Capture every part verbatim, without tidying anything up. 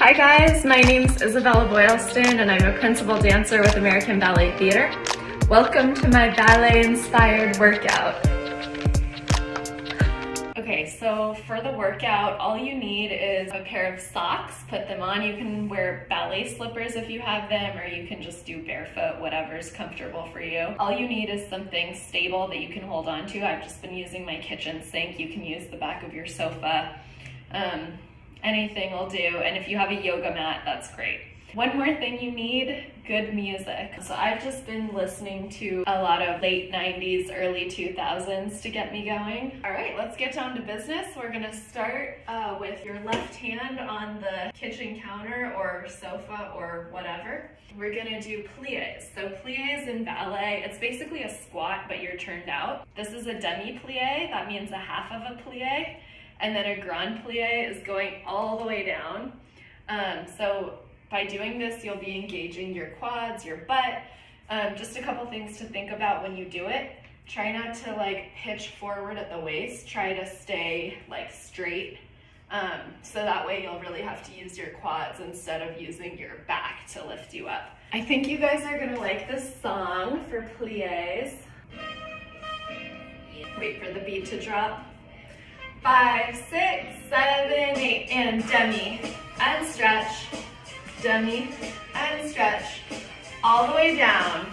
Hi guys, my name's Isabella Boylston and I'm a principal dancer with American Ballet Theatre. Welcome to my ballet-inspired workout. Okay, so for the workout, all you need is a pair of socks. Put them on. You can wear ballet slippers if you have them, or you can just do barefoot, whatever's comfortable for you. All you need is something stable that you can hold on to. I've just been using my kitchen sink. You can use the back of your sofa. Um, anything will do. And if you have a yoga mat, that's great. One more thing you need, good music. So I've just been listening to a lot of late nineties, early two thousands to get me going. All right, let's get down to business. We're gonna start uh, with your left hand on the kitchen counter or sofa or whatever. We're gonna do pliés. So pliés in ballet, it's basically a squat, but you're turned out. This is a demi-plié, that means a half of a plié. And then a grand plié is going all the way down. Um, so by doing this, you'll be engaging your quads, your butt. Um, just a couple things to think about when you do it. Try not to like pitch forward at the waist. Try to stay like straight. Um, so that way you'll really have to use your quads instead of using your back to lift you up. I think you guys are gonna like this song for pliés. Wait for the beat to drop. Five, six, seven, eight, and demi, and stretch, demi, and stretch, all the way down.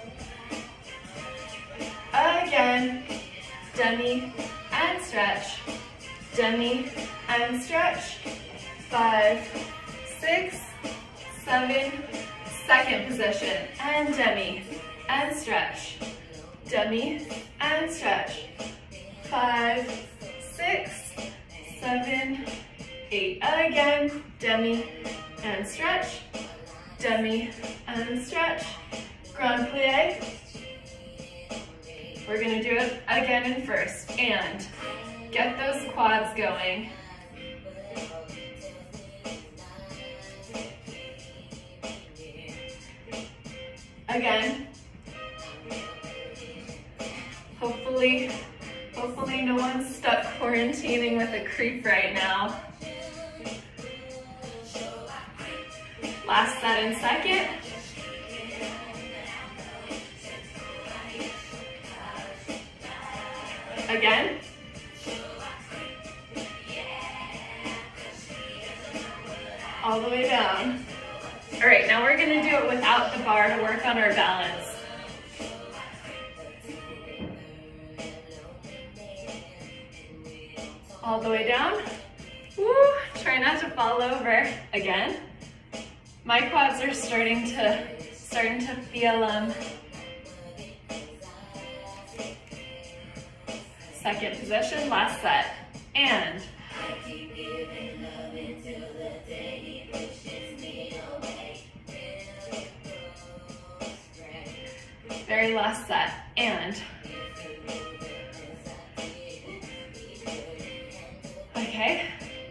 Again, demi, and stretch, demi, and stretch. Five, six, seven, second position, and demi, and stretch, demi, and stretch. Five, six, seven, eight, again, demi, and stretch, demi, and stretch, grand plie. We're gonna do it again in first, and get those quads going. Again, hopefully, hopefully no one's stuck quarantining with a creep right now. Last set in second. Again. All the way down. All right, now we're gonna do it without the bar to work on our balance. All the way down. Woo, try not to fall over. Again. My quads are starting to starting to feel um second position, last set. And very last set. And okay.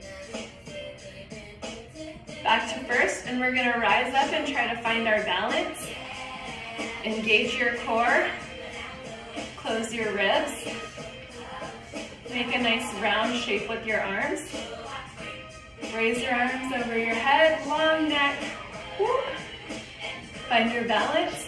Back to first, and we're gonna rise up and try to find our balance. Engage your core, close your ribs. Make a nice round shape with your arms. Raise your arms over your head, long neck. Woo. Find your balance.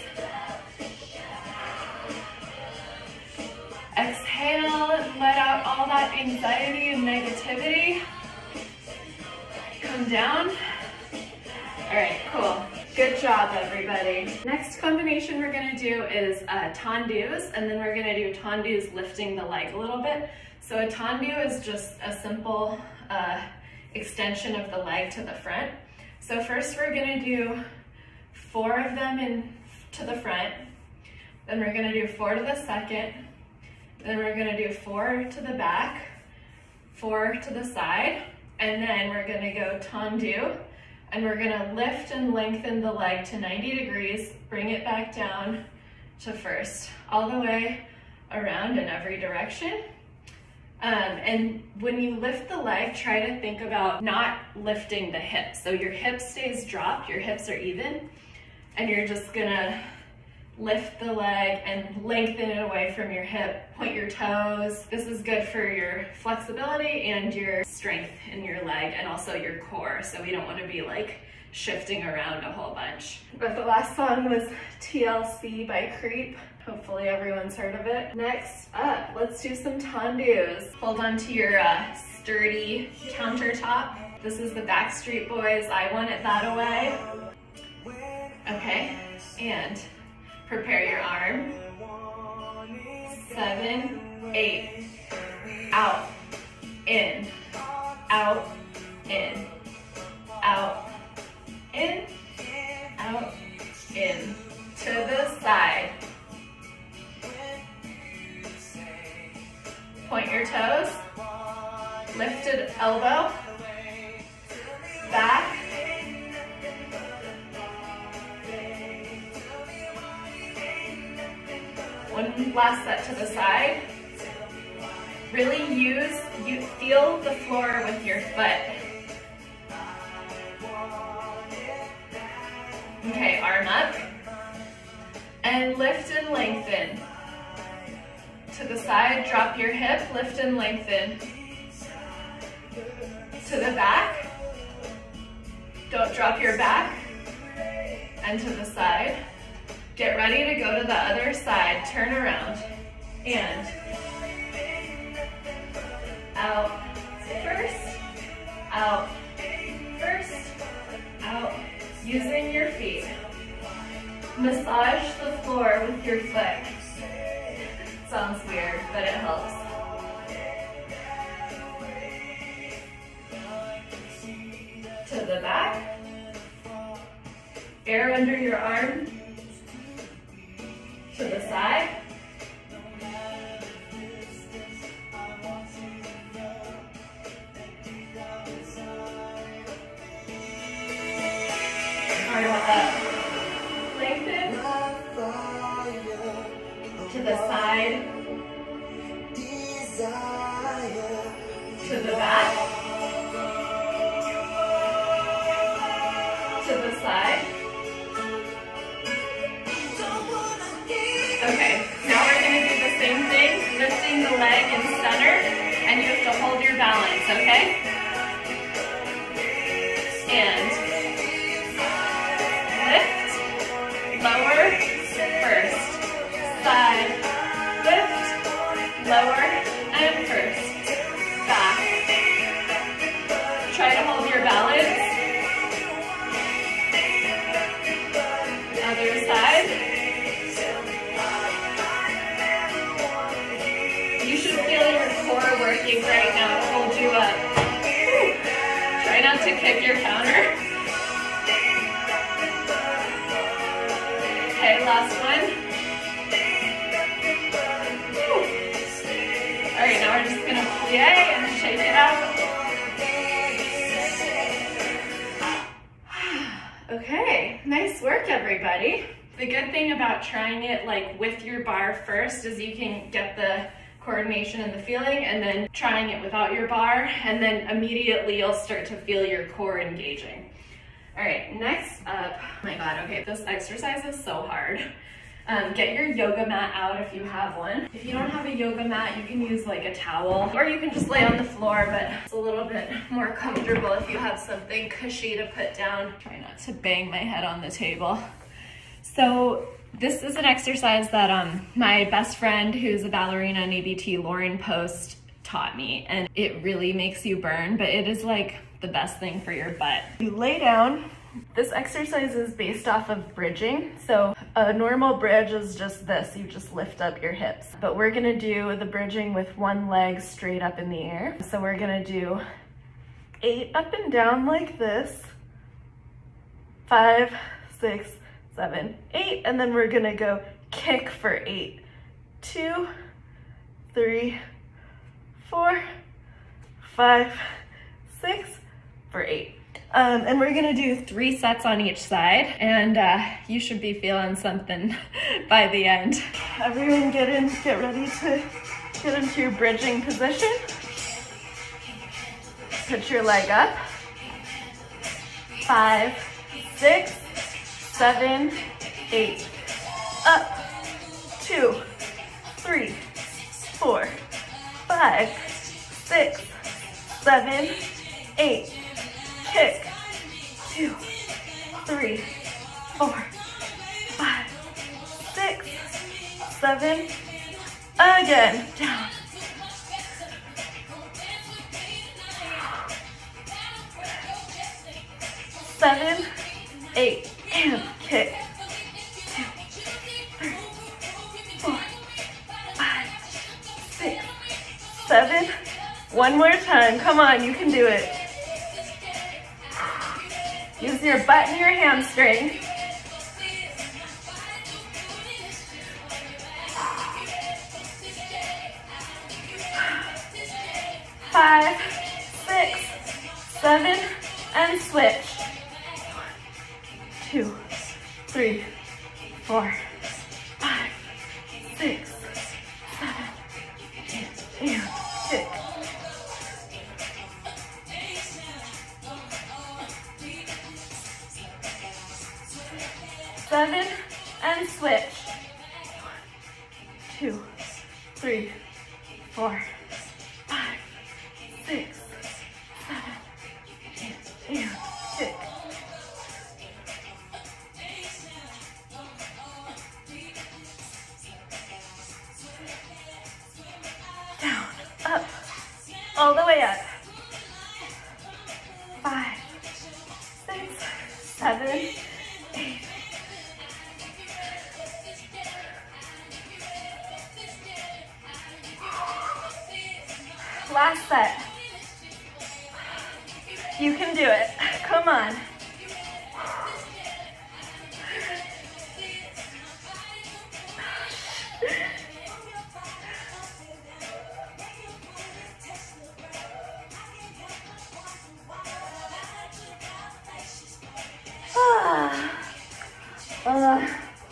Exhale and let out all that anxiety and negativity. Come down. All right, cool. Good job, everybody. Next combination we're gonna do is uh, tendus, and then we're gonna do tendus lifting the leg a little bit. So a tendu is just a simple uh, extension of the leg to the front. So first we're gonna do four of them in to the front, then we're gonna do four to the second, then we're gonna do four to the back, four to the side, and then we're gonna go tendu, and we're gonna lift and lengthen the leg to ninety degrees, bring it back down to first, all the way around in every direction. Um, and when you lift the leg, try to think about not lifting the hips. So your hip stays dropped, your hips are even, and you're just gonna lift the leg and lengthen it away from your hip. Point your toes. This is good for your flexibility and your strength in your leg and also your core. So we don't want to be like shifting around a whole bunch. But the last song was T L C by Creep. Hopefully everyone's heard of it. Next up, let's do some tendus. Hold on to your uh, sturdy countertop. This is the Backstreet Boys, I Want It That Away. Okay, and prepare your arm. Seven, eight, out, in, out, in, out, in, out, in, to the side. Point your toes, lifted elbow, back, one last set to the side. Really use, you feel the floor with your foot. Okay, arm up, and lift and lengthen. To the side, drop your hip, lift and lengthen. To the back, don't drop your back, and to the side. Get ready to go to the other side, turn around, and out first, out first, out, using your feet. Massage the floor with your foot. Sounds weird, but it helps. To the back. Air under your arm. To the side. Arm up. Lengthen. To the side. To the back. To the side. Okay, now we're going to do the same thing, lifting the leg in center, and you have to hold your balance, okay? And lift, lower, first, side, lift, lower, and first, back. Try to hold your balance. Other side. You should feel your core working right now to hold you up. Whew. Try not to kick your counter. Okay, last one. Whew. All right, now we're just gonna plie and shake it out. Okay, nice work, everybody. The good thing about trying it like with your bar first is you can get the coordination and the feeling, and then trying it without your bar, and then immediately you'll start to feel your core engaging. All right, next up, oh my God, okay, this exercise is so hard. Um, get your yoga mat out if you have one. If you don't have a yoga mat, you can use like a towel, or you can just lay on the floor, but it's a little bit more comfortable if you have something cushy to put down. Try not to bang my head on the table. So this is an exercise that um, my best friend, who's a ballerina in A B T, Lauren Post, taught me, and it really makes you burn, but it is like the best thing for your butt. You lay down. This exercise is based off of bridging. So a normal bridge is just this, you just lift up your hips. But we're gonna do the bridging with one leg straight up in the air. So we're gonna do eight up and down like this, five, six, seven, eight, and then we're gonna go kick for eight. Two, three, four, five, six, for eight. Um, and we're gonna do three sets on each side, and uh, you should be feeling something by the end. Everyone get in, get ready to get into your bridging position. Put your leg up. Five, six, seven, eight. up, two, three, four, five, six, seven, eight, kick, two, three, four, five, six, seven, again, down. Seven, eight, and kick. Two, three, four, five, six, seven. One more time. Come on, you can do it. Use your butt and your hamstring. Five, six, seven, and switch. Two, three, four, five, six, seven, eight, and kick. Seven, and switch. Two, three, four, five, six, seven, eight, and kick. Down, up, all the way up. Five, six, seven, eight. Last set. You can do it. Come on. Uh,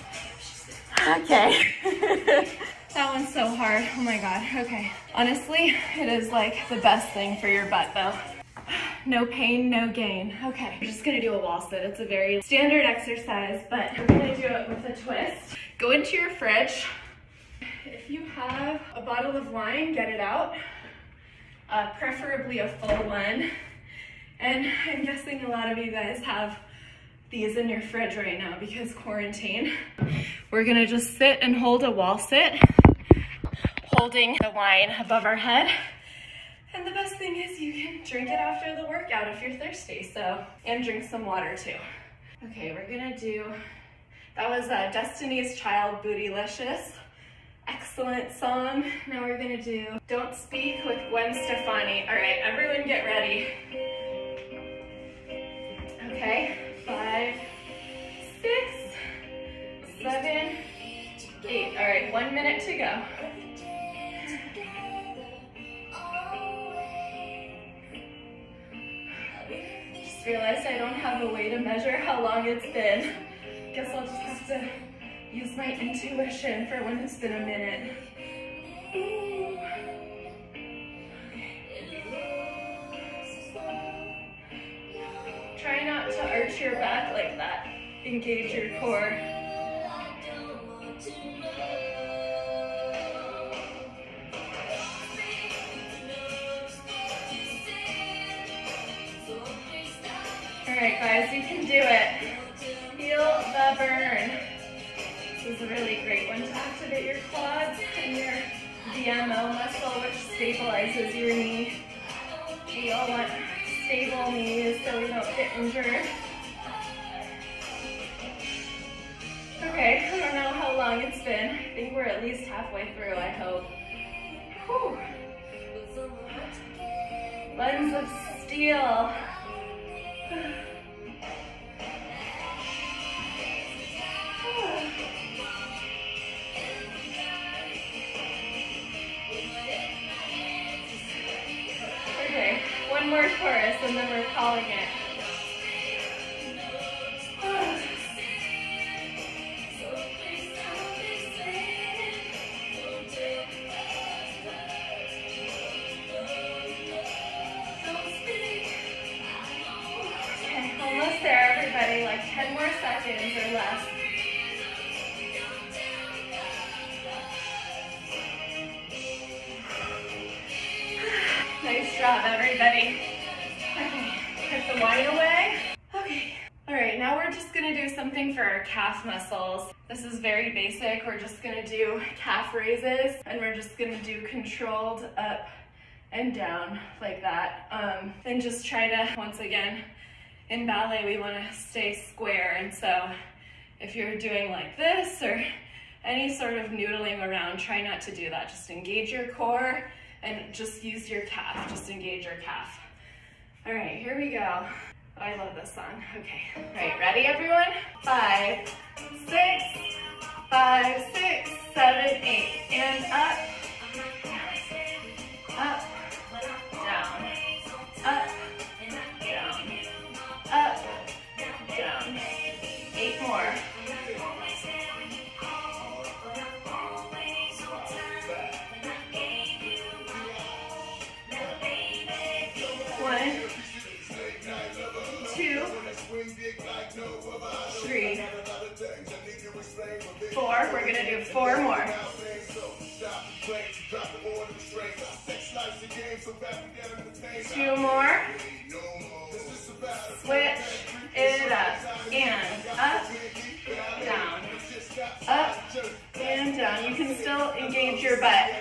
okay. That one's so hard. Oh my God. Okay. Honestly, it is like the best thing for your butt though. No pain, no gain. Okay. We're just gonna do a wall sit. It's a very standard exercise, but we're gonna do it with a twist. Go into your fridge. If you have a bottle of wine, get it out. Uh, preferably a full one. And I'm guessing a lot of you guys have these in your fridge right now because quarantine. We're gonna just sit and hold a wall sit, holding the wine above our head. And the best thing is you can drink it after the workout if you're thirsty, so, and drink some water too. Okay, we're gonna do, that was uh, Destiny's Child, Bootylicious. Excellent song. Now we're gonna do Don't Speak with Gwen Stefani. All right, everyone get ready. Okay, five, six, seven, eight. All right, one minute to go. Just realized I don't have a way to measure how long it's been. Guess I'll just have to use my intuition for when it's been a minute. Ooh. Try not to arch your back like that. Engage your core. All right, guys, you can do it. Feel the burn. This is a really great one to activate your quads and your D M O muscle, which stabilizes your knee. We all want stable knees so we don't get injured. Okay, I don't know how long it's been. I think we're at least halfway through, I hope. Whew. Lens of steel. Okay, one more chorus and then we're calling it. Okay, almost there, everybody. Like ten more seconds or less. Nice job, everybody. Okay, put the wine away. Okay. All right, now we're just gonna do something for our calf muscles. This is very basic. We're just gonna do calf raises, and we're just gonna do controlled up and down like that. Um, and just try to, once again, in ballet, we wanna stay square. And so if you're doing like this or any sort of noodling around, try not to do that. Just engage your core and just use your calf. Just engage your calf. All right, here we go. Oh, I love this song. Okay. All right, ready, everyone? Five, six, five, six, seven, eight, and up, up, down, up, down, up, down. Eight more. One, two, three, four. We're gonna do four more. Two more. Switch it up and up, down, up and down. You can still engage your butt.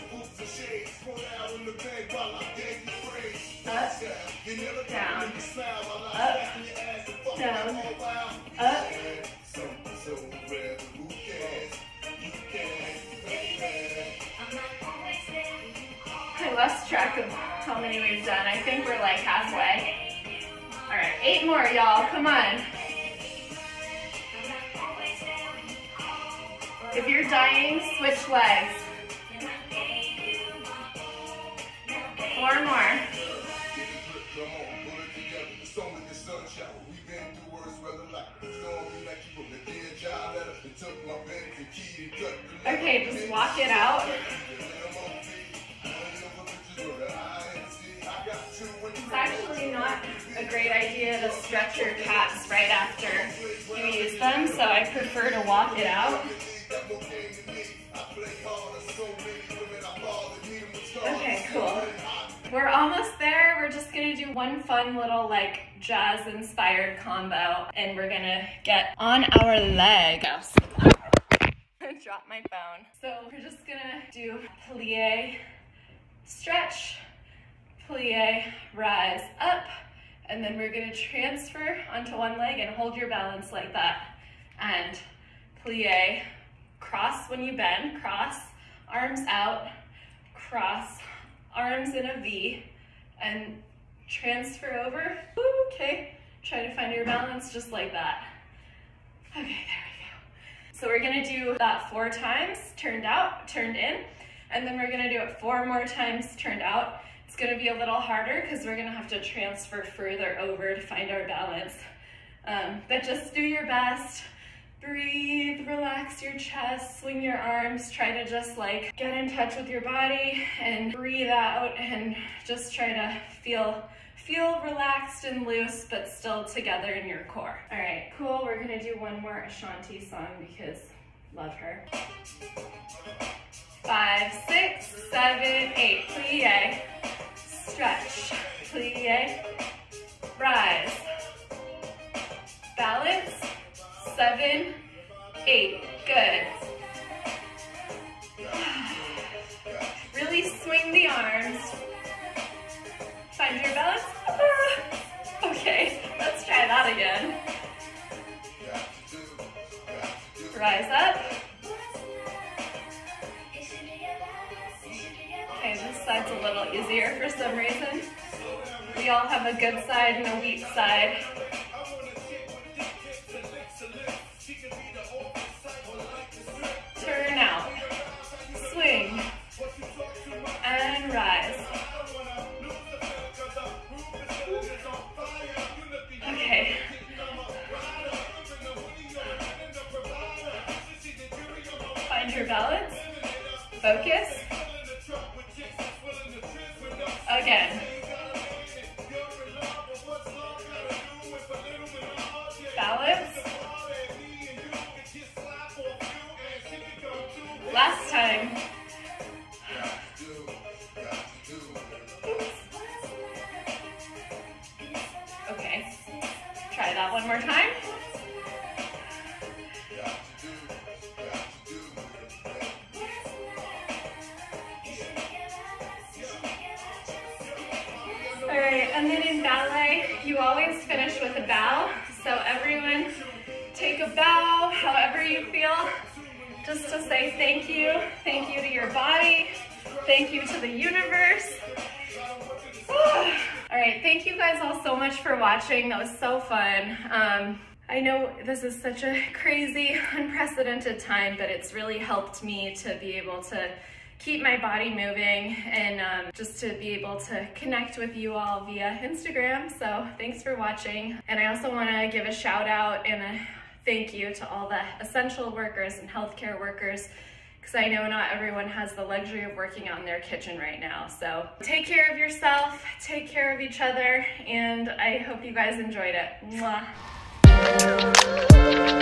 Up, down, up, down, up. I lost track of how many we've done. I think we're like halfway. All right, eight more, y'all. Come on. If you're dying, switch legs. Four more. Okay, just walk it out. It's actually not a great idea to stretch your calves right after you use them, so I prefer to walk it out. Okay, cool. We're almost there. We're just gonna do one fun little like jazz-inspired combo, and we're gonna get on our leg. Drop my phone. So we're just gonna do plie, stretch, plie, rise up, and then we're gonna transfer onto one leg and hold your balance like that. And plie, cross when you bend, cross, arms out, cross, arms in a V, and transfer over. Okay, try to find your balance just like that. Okay, there we go. So we're gonna do that four times, turned out, turned in, and then we're gonna do it four more times, turned out. It's gonna be a little harder because we're gonna have to transfer further over to find our balance. Um, but just do your best. Breathe, relax your chest, swing your arms, try to just like get in touch with your body and breathe out and just try to feel feel relaxed and loose but still together in your core. All right, cool. We're gonna do one more Ashanti song because love her. Five, six, seven, eight. Plie, stretch, plie, rise, balance. Seven, eight, good. Really swing the arms. Find your balance. Okay, let's try that again. Rise up. Okay, this side's a little easier for some reason. We all have a good side and a weak side. Turn out, swing, and rise. Okay. Find your balance, focus. Again. Balance. Last time. Oops. one more time. All right, and then in ballet, you always finish with a bow. So everyone take a bow, however you feel, just to say thank you. Thank you to your body. Thank you to the universe. All right, thank you guys all so much for watching. That was so fun. Um, I know this is such a crazy, unprecedented time, but it's really helped me to be able to keep my body moving and um, just to be able to connect with you all via Instagram. So thanks for watching. And I also wanna give a shout out and a thank you to all the essential workers and healthcare workers, because I know not everyone has the luxury of working out in their kitchen right now. So take care of yourself, take care of each other, and I hope you guys enjoyed it. Mwah.